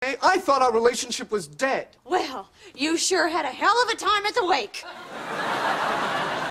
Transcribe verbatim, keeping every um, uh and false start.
I thought our relationship was dead. Well, you sure had a hell of a time at the wake.